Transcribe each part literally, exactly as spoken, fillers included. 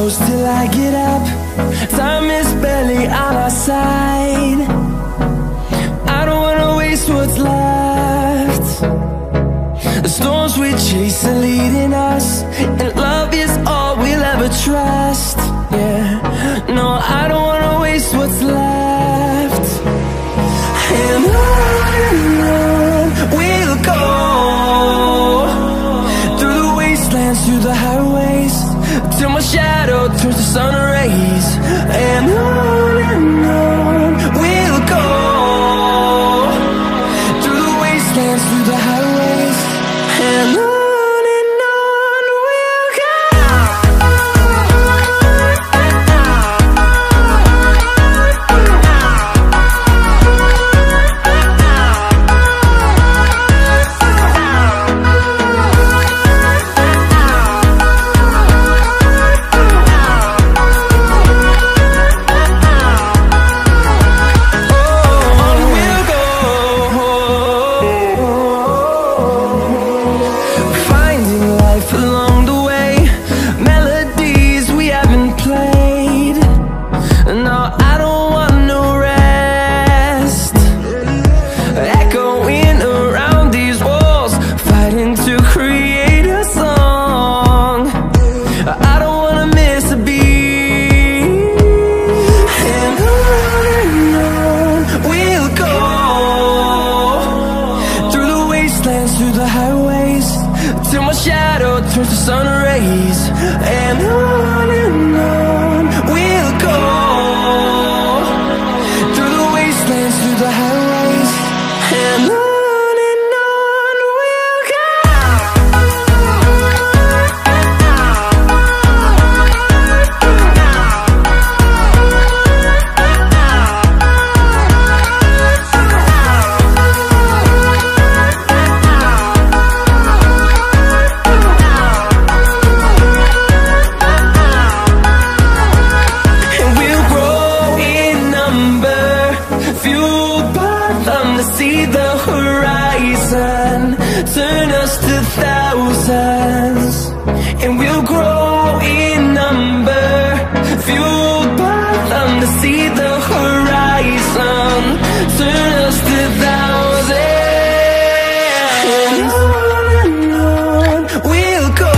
close till I get up. Time is barely on our side. I don't wanna waste what's left. The storms we chase are leading us, and love is all we'll ever trust. Yeah, no, I don't wanna waste what's left. And on and on we'll go, through the wastelands, through the highways, till my shadow turns to sun rays. And on and on we'll go, through the wastelands, through the highways, and on. Through the highways, till my shadow turns to sun rays. And on and on we'll go, through the wastelands, through the highways, and on. See the horizon turn us to thousands, and we'll grow in number, fueled by them to see the horizon turn us to thousands. And on and on we'll go,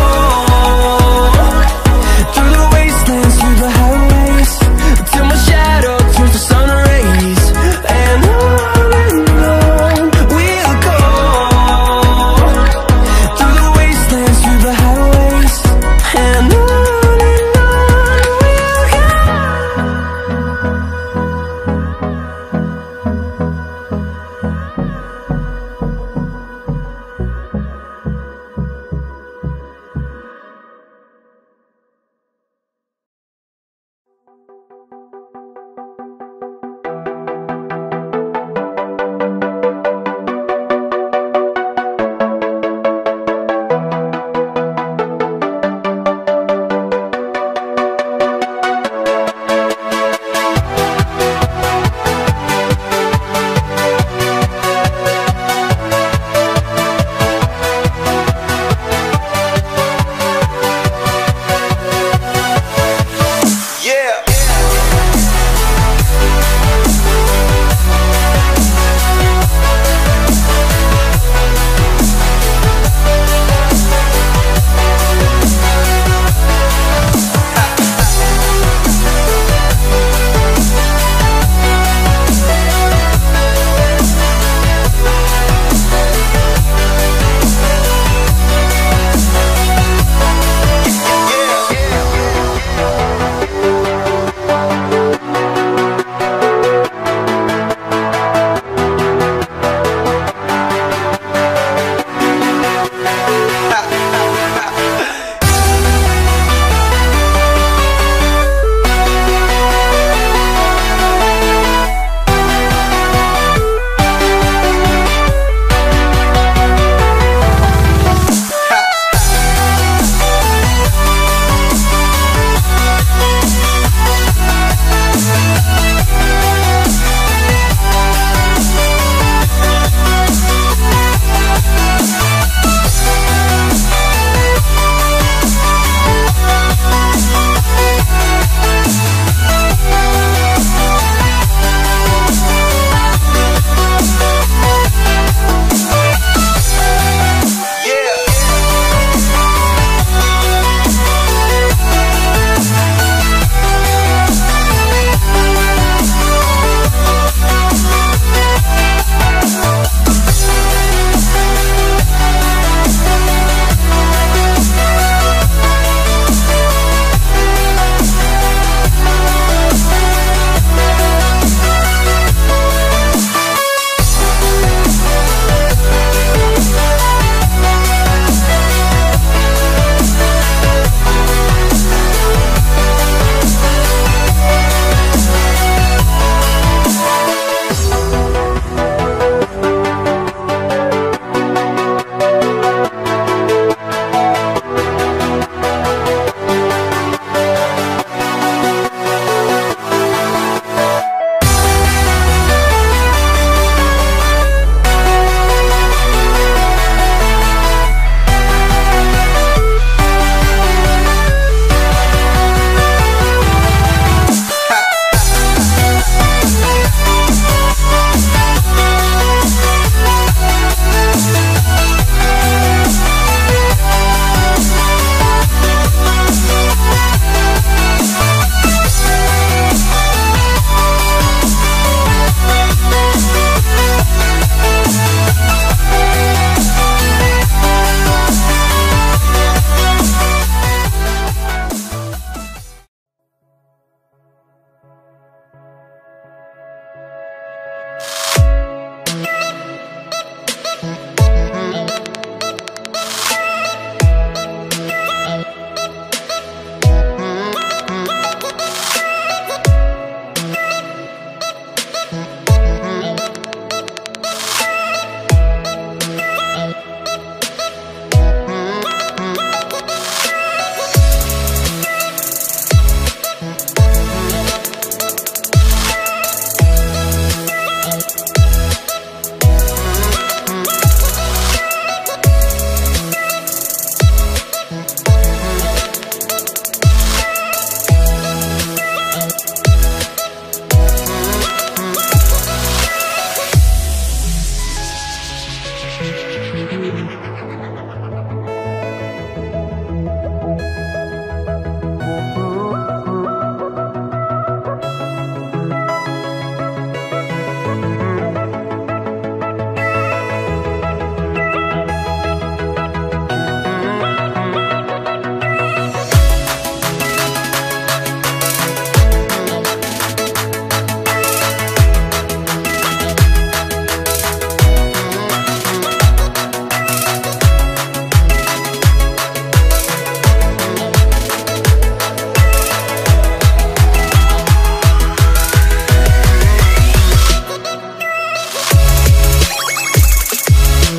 through the wastelands, through the highways, till my shadow turns to sun rays. And on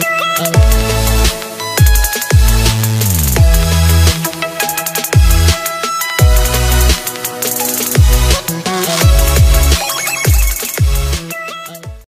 you.